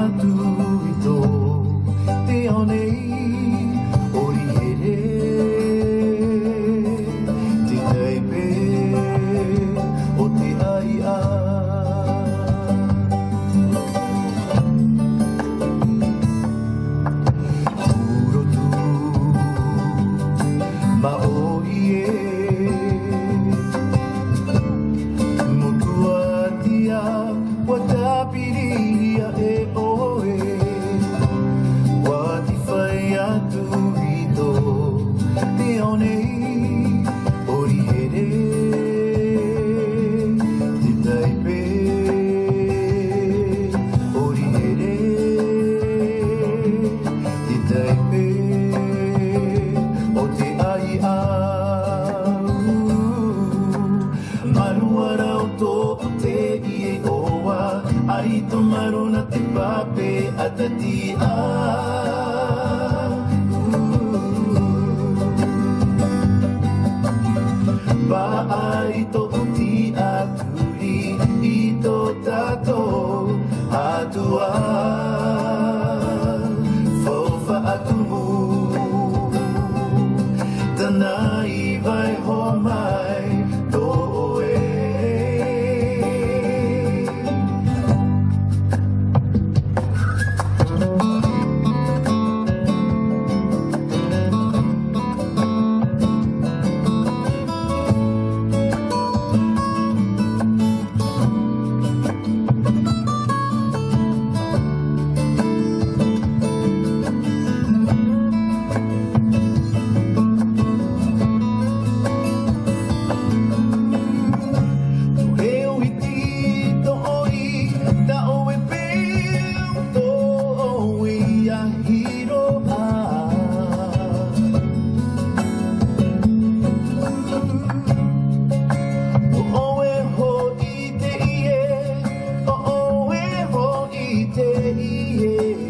ito te ao nei ori here te taipe o te ai a urotu ma o ie motua tia wa tapiria e oe wati whai atu ito te ao nei ori here te taipe ori here te taipe o te ai au maruara o tō te ie oa ai to maruna te pape atati a ba ai to uti aturi i to tato atua fofa atumu tanai vai homai to e yeah.